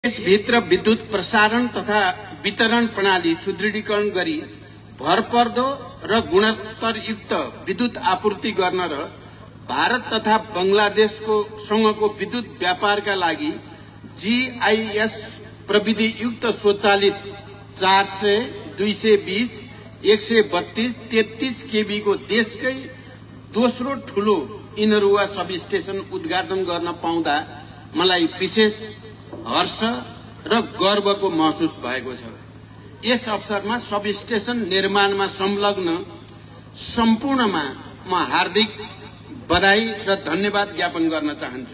देशभित्र विद्युत प्रसारण तथा वितरण प्रणाली सुदृढीकरण गरी भरपर्दो र गुणस्तरयुक्त विद्युत आपूर्ति गर्न र भारत तथा बंगलादेशको सँगको विद्युत व्यापारका लागि जीआईएस प्रविधियुक्त स्वचालित 400, 220, 132, 33 केबी को देशकै दोस्रो ठूलो इनरुवा सब स्टेशन उद्घाटन गर्न पाउँदा मलाई विशेष हर्ष र गर्वको महसुस भएको छ। यस अवसरमा सब स्टेशन निर्माणमा संलग्न सम्पूर्णमा म हार्दिक बधाई र धन्यवाद ज्ञापन गर्न चाहन्छु।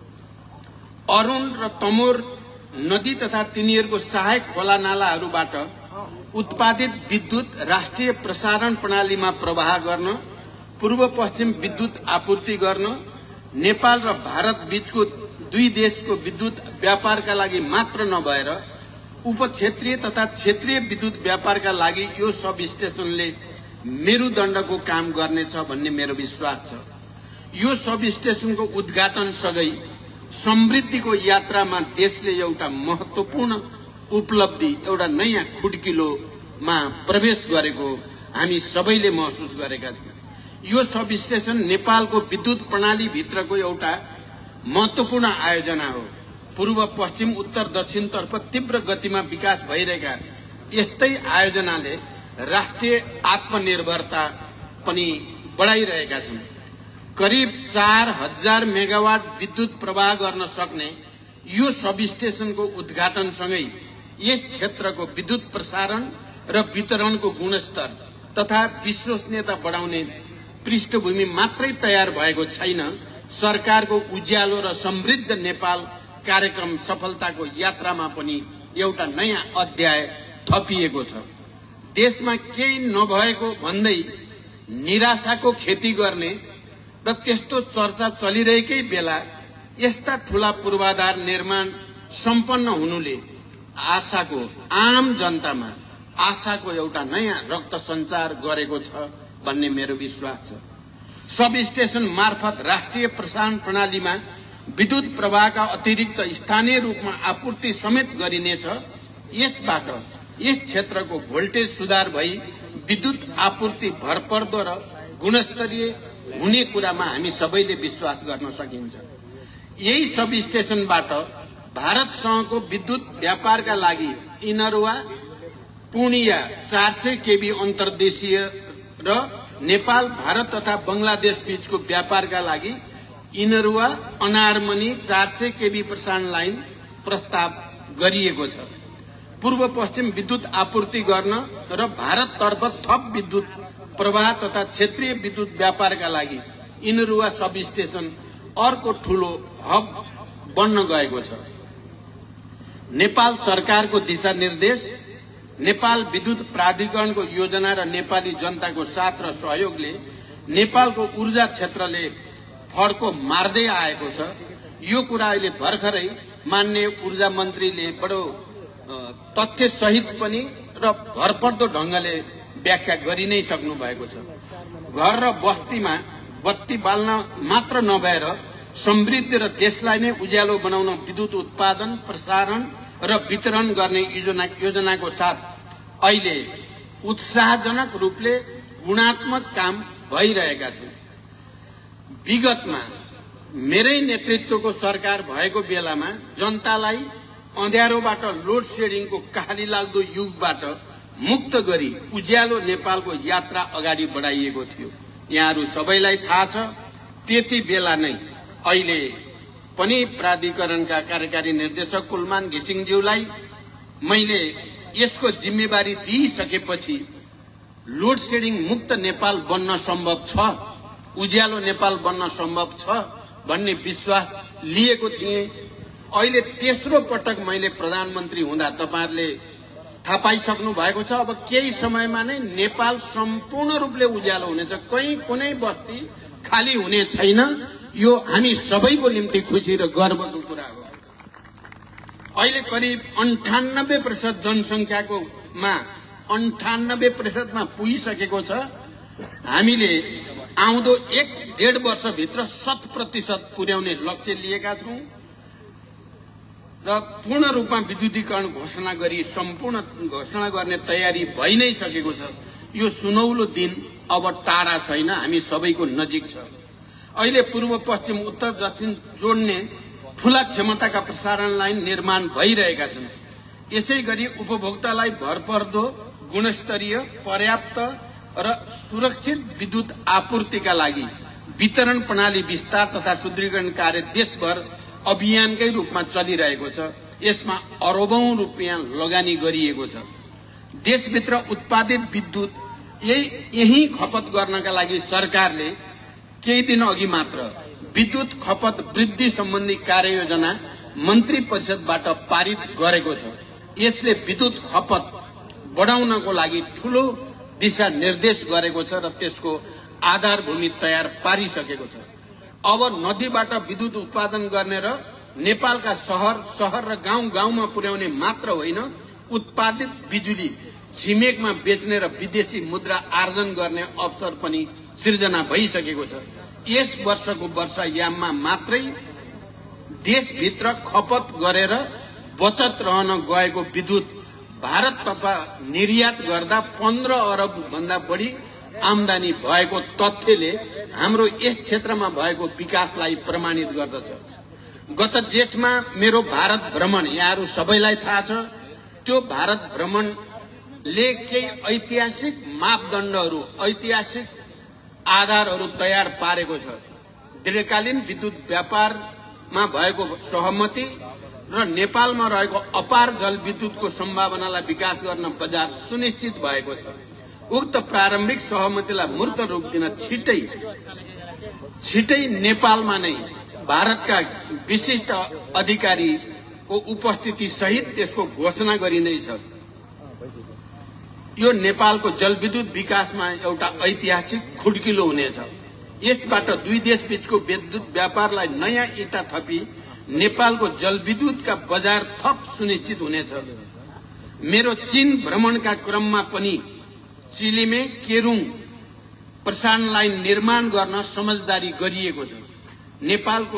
अरुण र तमोर नदी तथा तिनीहरूको सहायक खोला नालाहरूबाट उत्पादित विद्युत राष्ट्रिय प्रसारण प्रणालीमा प्रवाह गर्न, पूर्व पश्चिम विद्युत आपूर्ति गर्न, नेपाल र भारत बीचको दुई देशको विद्युत व्यापारका लागि मात्र नभएर उपक्षेत्रीय तथा क्षेत्रीय विद्युत व्यापारका लागि यो सब स्टेशनले मेरुदण्डको काम गर्नेछ भन्ने मेरो विश्वास छ। यो सब स्टेशनको उद्घाटन सँगै समृद्धिको यात्रामा देशले एउटा महत्वपूर्ण उपलब्धि, एउटा नयाँ खुड्किलोमा प्रवेश गरेको हामी सबैले महसुस गरेका छौँ। यो सब स्टेशन नेपालको विद्युत प्रणाली भित्रको एउटा महत्वपूर्ण आयोजना हो। पूर्व पश्चिम उत्तर दक्षिणतर्फ तीव्र गतिमा विकास भइरहेका यस्तै आयोजनाले राष्ट्रिय आत्मनिर्भरता पनि बढाइरहेका छन्। करिब 4000 मेगावाट विद्युत प्रवाह गर्न सक्ने यो सब स्टेशनको उद्घाटनसँगै यस क्षेत्रको विद्युत प्रसारण र वितरणको गुणस्तर तथा विश्वसनीयता बढाउने पृष्ठभूमि मात्रै तयार भएको छैन, सरकारको उज्यालो र समृद्ध नेपाल कार्यक्रम सफलताको यात्रामा पनि एउटा नयाँ अध्याय थपिएको छ। देशमा केही नभएको भन्दै निराशाको खेती गर्ने र त्यस्तो चर्चा चलिरहेकै बेला यस्ता ठूला पूर्वाधार निर्माण सम्पन्न हुनुले आशाको, आम जनतामा आशाको एउटा नयाँ रक्त सञ्चार गरेको छ भन्ने मेरो विश्वास छ। सब स्टेशन मार्फत राष्ट्रिय प्रसारण प्रणालीमा विद्युत प्रवाहका अतिरिक्त स्थानीय रूपमा आपूर्ति समेत गरिनेछ। यसबाट यस क्षेत्रको भोल्टेज सुधार भई विद्युत आपूर्ति भरपर्दो र गुणस्तरीय हुने कुरामा हामी सबैले विश्वास गर्न सकिन्छ। यही सब स्टेशनबाट भारतसँगको विद्युत व्यापारका लागि इनरुवा पूर्णिया 400 केबी अन्तर्देशीय र नेपाल, भारत तथा बंगलादेश बीचको व्यापारका लागि इनरुवा अनारमनी 400 केबी प्रसारण लाइन प्रस्ताव गरिएको छ। पूर्व पश्चिम विद्युत आपूर्ति गर्न र भारततर्फ थप विद्युत प्रवाह तथा क्षेत्रीय विद्युत व्यापारका लागि इनरुवा सब स्टेशन अर्को ठूलो हब बन्न गएको छ। नेपाल सरकारको दिशानिर्देश, नेपाल विद्युत प्राधिकरणको योजना र नेपाली जनताको साथ र सहयोगले नेपालको ऊर्जा क्षेत्रले फड्को मार्दै आएको छ। यो कुरा अहिले भर्खरै माननीय ऊर्जा मन्त्रीले बडो तथ्य सहित पनि र भरपर्दो ढंगले व्याख्या गरि नै सक्नु भएको छ। घर र बस्तीमा बत्ती बाल्न मात्र नभएर समृद्धि र देशलाई नै उज्यालो बनाउन विद्युत उत्पादन, प्रसारण र वितरण गर्ने योजनाको साथ अहिले उत्साहजनक रूपले गुणात्मक काम भइरहेका छन्। विगतमा मेरै नेतृत्वको सरकार भएको बेलामा जनतालाई अँध्यारोबाट लोड सेडिङको कहाली लाग्दो युगबाट मुक्त गरी उज्यालो नेपालको यात्रा अगाडि बढाइएको थियो। यहाँहरू सबैलाई थाहा छ, त्यति बेला नै अहिले पनि प्राधिकरणका कार्यकारी निर्देशक कुलमान घिसिङज्यूलाई मैले यसको जिम्मेवारी दिइसकेपछि लोड सेडिङ मुक्त नेपाल बन्न सम्भव छ, उज्यालो नेपाल बन्न सम्भव छ भन्ने विश्वास लिएको थिएँ। अहिले तेस्रो पटक मैले प्रधानमन्त्री हुँदा तपाईहरुले थाहा पाइसक्नु भएको छ, अब केही समयमा नै नेपाल सम्पूर्ण रूपले उज्यालो हुनेछ, कहीँ कुनै बस्ती खाली हुने छैन। यो हामी सबैको निम्ति खुशी र गर्वको कुरा हो। अहिले करिब 98% जनसंख्याको मा 98% मा पुगिसकेको छ। हामीले आउँदो 1-1.5 वर्षभित्र 100% पुर्याउने लक्ष्य लिएका छौं। र पूर्ण रूपमा विद्युतीकरण घोषणा गरी सम्पूर्ण घोषणा गर्ने तयारी भइ नै सकेको छ। यो सुनौलो दिन अब टाढा छैन, हामी सबैको नजिक छ। अहिले पूर्व पश्चिम उत्तर दक्षिण जोड्ने ठूला क्षमताका प्रसारण लाइन निर्माण भइरहेका छन्। यसैगरी उपभोक्तालाई भरपर्दो, गुणस्तरीय, पर्याप्त र सुरक्षित विद्युत आपूर्तिका लागि वितरण प्रणाली विस्तार तथा सुदृढीकरण कार्य देशभर अभियानकै रूपमा चलिरहेको छ। यसमा अरबौं रुपियाँ लगानी गरिएको छ। देशभित्र उत्पादित विद्युत यही खपत गर्नका लागि सरकारले केही दिन अघि मात्र विद्युत खपत वृद्धि सम्बन्धी कार्ययोजना मन्त्री परिषदबाट पारित गरेको छ। यसले विद्युत खपत बढाउनको लागि ठूलो दिशा निर्देश गरेको छ र त्यसको आधारभूमि तयार पारिसकेको छ। अब नदीबाट विद्युत उत्पादन गर्ने र नेपालका शहर र गाउँ-गाउँमा पुर्याउने मात्र होइन, उत्पादित बिजुली छिमेकमा बेच्ने र विदेशी मुद्रा आर्जन गर्ने अवसर पनि सृजना भइसकेको छ। यस वर्षको वर्षायाममा मात्रै देशभित्र खपत गरेर बचत रहन गएको विद्युत भारततर्फ निर्यात गर्दा 15 अरब भन्दा बढी आमदानी भएको तथ्यले हाम्रो यस क्षेत्रमा भएको विकासलाई प्रमाणित गर्दछ। गत जेठमा मेरो भारत भ्रमण यहाँहरू सबैलाई थाहा छ। त्यो भारत भ्रमणले केही ऐतिहासिक मापदण्डहरू, ऐतिहासिक आधारहरू तयार पारेको छ। दीर्घकालीन विद्युत व्यापारमा भएको सहमति र नेपालमा रहेको अपार जलविद्युतको सम्भावनालाई विकास गर्न बजार सुनिश्चित भएको छ। उक्त प्रारम्भिक सहमतिलाई मूर्त रूप दिन छिटै नेपालमा नै भारतका विशिष्ट अधिकारीको उपस्थिति सहित त्यसको घोषणा गरिँदैछ। यो नेपालको जलविद्युत विकासमा एउटा ऐतिहासिक खुड्किलो हुनेछ। यसबाट दुई देशबीचको विद्युत व्यापारलाई नयाँ इँटा थपी नेपालको जलविद्युतका बजार थप सुनिश्चित हुनेछ। मेरो चीन भ्रमणका क्रममा पनि चिलीमे केरुङ प्रसारण लाइन निर्माण गर्न समझदारी गरिएको छ। नेपालको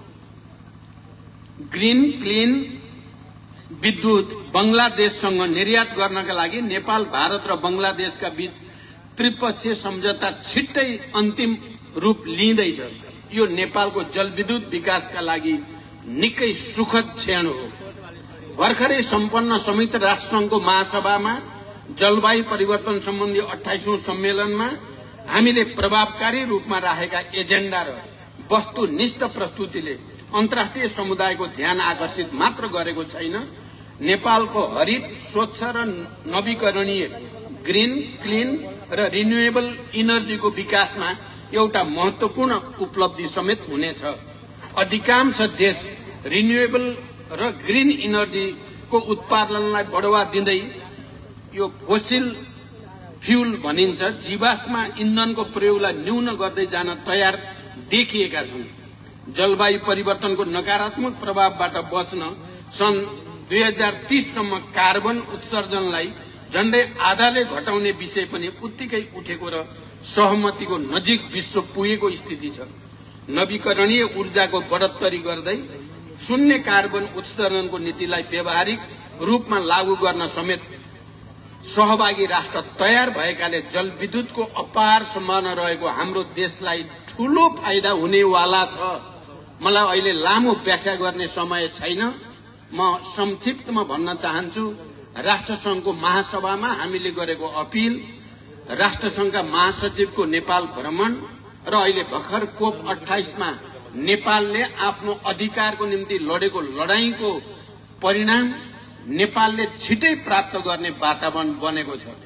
ग्रीन क्लीन विद्युत बंगलादेशसँग निर्यात गर्नका लागि नेपाल, भारत र बंगलादेशका बीच त्रिपक्षीय सम्झौता छिट्टै अन्तिम रूप लिँदैछ। यो नेपालको जलविद्युत विकासका लागि निकै सुखद क्षण हो। भर्खरै सम्पन्न संयुक्त राष्ट्रसङ्घको महासभामा जलवायु परिवर्तन सम्बन्धी 28औं सम्मेलनमा हामीले प्रभावकारी रूपमा राखेका एजेन्डा र वस्तुनिष्ठ प्रस्तुतिले अन्तर्राष्ट्रिय समुदायको ध्यान आकर्षित मात्र गरेको छैन, नेपालको हरित, स्वच्छ र नवीकरणीय ग्रीन, क्लीन र रिन्युएबल इनर्जीको विकासमा एउटा महत्वपूर्ण उपलब्धि समेत हुनेछ। अधिकांश देश रिन्युएबल र ग्रीन इनर्जीको उत्पादनलाई बढावा दिँदै यो फोसिल फ्यूल भनिन्छ जीवाश्म इन्धनको प्रयोगलाई न्यून गर्दै जान तयार देखिएका छन्। जलवायु परिवर्तनको नकारात्मक प्रभावबाट बच्न सन् 2030 सम्म कार्बन उत्सर्जनलाई झण्डै आधाले घटाउने विषय पनि उत्तिकै उठेको र सहमतिको नजिक विश्व पुगेको स्थिति छ। नवीकरणीय ऊर्जाको बढोत्तरी गर्दै शून्य कार्बन उत्सर्जनको नीतिलाई व्यावहारिक रूपमा लागू गर्न समेत सहभागी राष्ट्र तयार भएकाले जलविद्युतको अपार सम्भावना रहेको हाम्रो देशलाई ठूलो फाइदा हुनेवाला छ। मलाई अहिले लामो व्याख्या गर्ने समय छैन। म संक्षिप्तमा भन्न चाहन्छु, राष्ट्रसङ्घको महासभामा हामीले गरेको अपील, राष्ट्रसङ्घका महासचिवको नेपाल भ्रमण र अहिले भर्खर कोप 28 मा नेपालले आफ्नो अधिकारको निम्ति लडेको लडाईँको परिणाम नेपालले छिटै प्राप्त गर्ने वातावरण बनेको छ।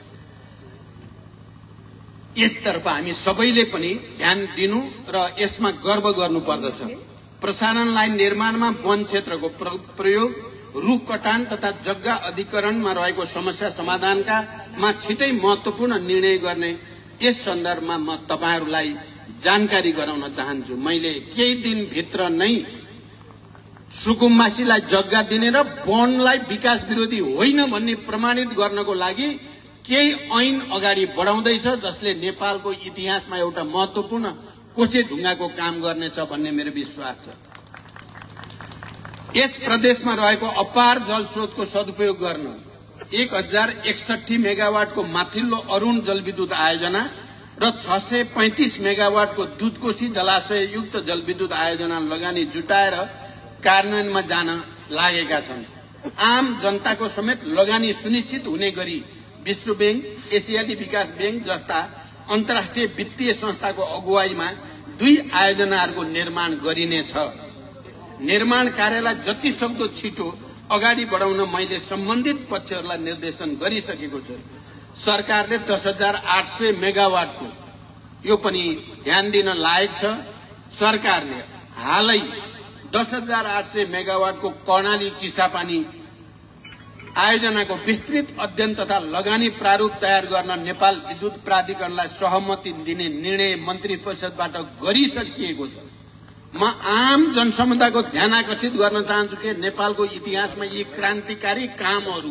यसतर्फ हामी सबैले पनि ध्यान दिनु र यसमा गर्व गर्नुपर्दछ। प्रसारण लाइन निर्माणमा वन क्षेत्रको प्रयोग, रुख कटान तथा जग्गा अधिकरणमा रहेको समस्या समाधानकामा छिटै महत्वपूर्ण निर्णय गर्ने यस सन्दर्भमा म तपाईहरूलाई जानकारी गराउन चाहन्छु। मैले केही दिनभित्र नै सुकुम्बासीलाई जग्गा दिने र वनलाई विकास विरोधी होइन भन्ने प्रमाणित गर्नको लागि केही ऐन अगाडि बढाउँदैछ, जसले नेपालको इतिहासमा एउटा महत्वपूर्ण कोसे ढुङ्गाको काम गर्नेछ भन्ने मेरो विश्वास छ। यस प्रदेशमा रहेको अपार जल स्रोतको सदुपयोग गर्न 1061 मेगावाटको माथिल्लो अरुण जलविद्युत आयोजना र 635 मेगावाटको दुधकोशी जलाशययुक्त जलविद्युत आयोजना लगानी जुटाएर कार्यान्वयनमा जान लागेका छन्। आम जनताको समेत लगानी सुनिश्चित हुने गरी विश्व बैंक, एसियाली विकास बैंक जस्ता अन्तर्राष्ट्रिय वित्तीय संस्थाको अगुवाईमा 2 आयोजनाहरूको निर्माण गरिनेछ। निर्माण कार्यलाई जति सक्दो छिटो अगाडि बढाउन मैले सम्बन्धित पक्षहरूलाई निर्देशन गरिसकेको छु। सरकारले 10,800 मेगावाटको, यो पनि ध्यान दिन लायक छ, सरकारले हालै 10,800 मेगावाटको कर्णाली चिसापानी आयोजनाको विस्तृत अध्ययन तथा लगानी प्रारूप तयार गर्न नेपाल विद्युत प्राधिकरणलाई सहमति दिने निर्णय मन्त्री परिषदबाट गरिसकिएको छ। म आम जनसमुदायको ध्यान आकर्षित गर्न चाहन्छु कि नेपालको इतिहासमा यी क्रान्तिकारी कामहरू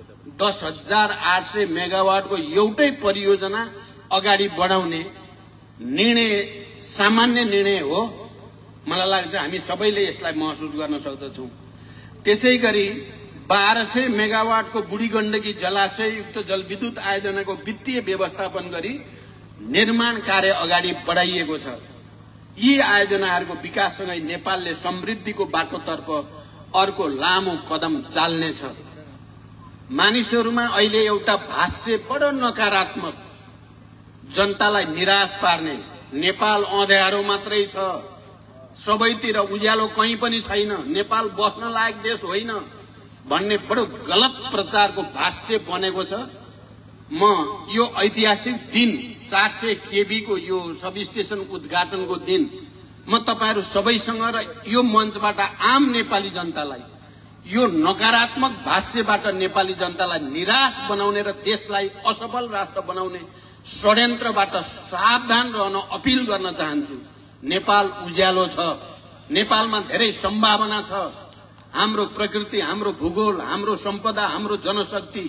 10,800 मेगावाटको एउटै परियोजना अगाडि बढाउने निर्णय सामान्य निर्णय हो। मलाई लाग्छ हामी सबैले यसलाई महसुस गर्न सक्दछौं। त्यसैगरी 1200 मेगावाटको बुढी गण्डकी जलाशययुक्त जलविद्युत आयोजनाको वित्तीय व्यवस्थापन गरी निर्माण कार्य अगाडि बढाइएको छ। यी आयोजनाहरूको विकाससँगै नेपालले समृद्धिको बाटोतर्फ अर्को लामो कदम चाल्नेछ। मानिसहरूमा अहिले एउटा भाष्य बडो नकारात्मक, जनतालाई निराश पार्ने, नेपाल अँध्यारो मात्रै छ, सबैतिर उज्यालो कहीँ पनि छैन, नेपाल बस्न लायक देश होइन भन्ने बडो गलत प्रचारको भाष्य बनेको छ। म यो ऐतिहासिक दिन 400 केबी को यो सब स्टेशन उद्घाटनको दिन म तपाईहरु सबैसँग र यो मञ्चबाट आम नेपाली जनतालाई यो नकारात्मक भाष्यबाट नेपाली जनतालाई निराश बनाउने र देशलाई असफल राष्ट्र बनाउने षड्यन्त्रबाट सावधान रहन अपील गर्न चाहन्छु। नेपाल उज्यालो छ, नेपालमा धेरै सम्भावना छ। हाम्रो प्रकृति, हाम्रो भूगोल, हाम्रो सम्पदा, हाम्रो जनशक्ति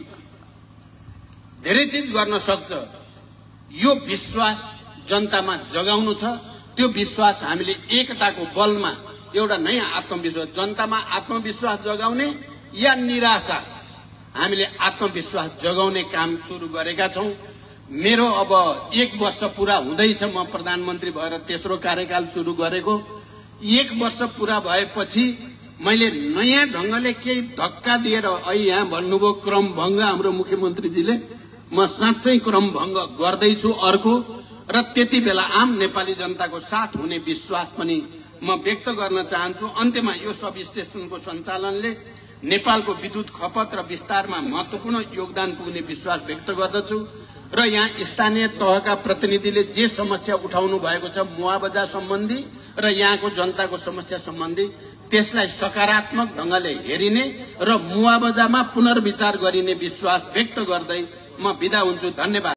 धेरै चीज गर्न सक्छ। यो विश्वास जनतामा जगाउनु छ। त्यो विश्वास हामीले एकताको बलमा एउटा नयाँ आत्मविश्वास, जनतामा आत्मविश्वास जगाउने या निराशा, हामीले आत्मविश्वास जगाउने काम सुरु गरेका छौं। मेरो अब 1 वर्ष पूरा हुँदैछ, म प्रधानमन्त्री भएर तेस्रो कार्यकाल सुरु गरेको। 1 वर्ष पूरा भएपछि मैले नयाँ ढंगले केही धक्का दिएर अहिले यहाँ भन्नुभयो क्रमभंग, हाम्रो मुख्यमन्त्रीजीले, म साँच्चै क्रमभंग गर्दैछु अर्को, र त्यति बेला आम नेपाली जनताको साथ हुने विश्वास पनि म व्यक्त गर्न चाहन्छु। अन्त्यमा यो सब स्टेशनको सञ्चालनले नेपालको विद्युत खपत र विस्तारमा महत्वपूर्ण योगदान पुग्ने विश्वास व्यक्त गर्दछु र यहाँ स्थानीय तहका प्रतिनिधिले जे समस्या उठाउनु भएको छ मुआवजा सम्बन्धी र यहाँको जनताको समस्या सम्बन्धी, त्यसलाई सकारात्मक ढंगले हेरिने र मुआवजामा पुनर्विचार गरिने विश्वास व्यक्त गर्दै म बिदा हुन्छु। धन्यवाद।